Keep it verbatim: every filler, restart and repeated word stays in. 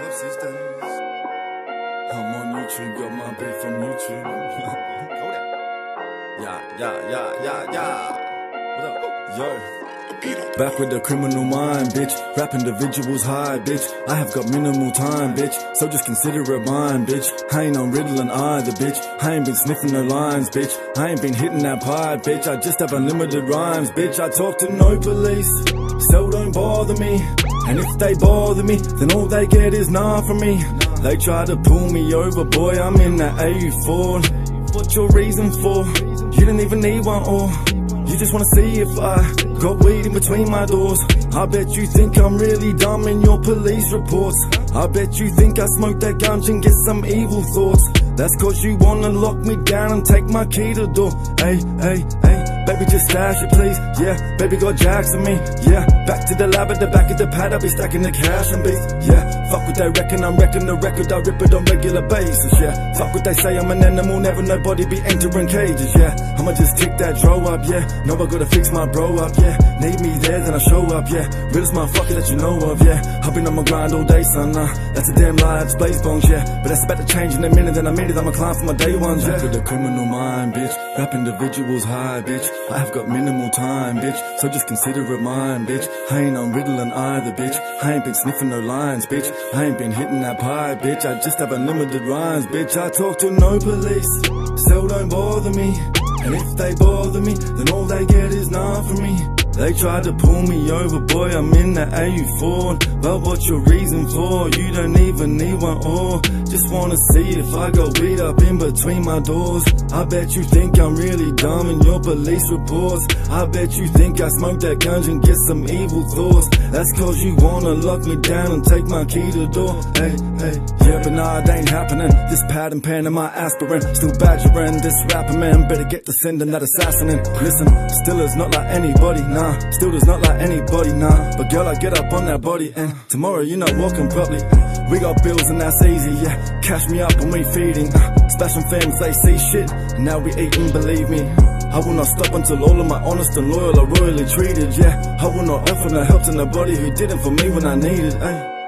clubs these days. I'm on YouTube, got my beat from YouTube. Yeah, yeah, yeah, yeah, yeah. What up? Yo. Back with the criminal mind, bitch. Rap individuals high, bitch. I have got minimal time, bitch. So just consider it mine, bitch. I ain't on Ritalin either, bitch. I ain't been sniffing no lines, bitch. I ain't been hitting that pipe, bitch. I just have unlimited rhymes, bitch. I talk to no police, so don't bother me. And if they bother me, then all they get is nah from me. They try to pull me over, boy, I'm in that A U four. What's your reason for? You don't even need one, or you just wanna see if I got weed in between my doors. I bet you think I'm really dumb in your police reports. I bet you think I smoke that ganja and get some evil thoughts. That's cause you wanna lock me down and take my key to the door. Hey, hey, hey, baby just stash it please. Yeah, baby got jacks on me. Yeah, back to the lab at the back of the pad, I'll be stacking the cash and beats. Yeah, fuck what they reckon, I'm wrecking the record, I rip it on regular basis. Yeah, fuck what they say, I'm an animal, never nobody be entering cages. Yeah, I'ma just tick that draw up. Yeah, no I gotta fix my bro up. Yeah, need me there then I show up. Yeah, realest motherfucker that you know of. Yeah, I've been on my grind all day son. Nah, that's a damn lie, it's blaze bones. Yeah, but that's about to change in a minute, then I made it, I'm a climb for my day ones. Yeah, with the criminal mind, bitch. Rap individuals high, bitch. I have got minimal time, bitch. So just consider it mine, bitch. I ain't on Ritalin either, bitch. I ain't been sniffing no lines, bitch. I ain't been hitting that pipe, bitch. I just have unlimited rhymes, bitch. I talk to no police, so don't bother me. And if they bother me, then all they get is nah from me. They tried to pull me over, boy, I'm in that A U four. But what's your reason for? You don't even need one, or just wanna see if I got weed up in between my doors. I bet you think I'm really dumb in your police reports. I bet you think I smoke that ganja and get some evil thoughts. That's cause you wanna lock me down and take my key to the door. Hey, hey, yeah, but nah, it ain't happening. This pad and pen and my aspirin, still badgering this rapper man. Better get to sending that assassin in. Listen, still is not like anybody, nah. Still does not like anybody, nah. But girl, I get up on that body, and tomorrow you're not walking properly. We got bills and that's easy, yeah. Cash me up and we feeding. uh, Splashing fams, they see shit, and now we eating, believe me. I will not stop until all of my honest and loyal are royally treated, yeah. I will not offer no help to nobody who didn't for me when I needed, ayy.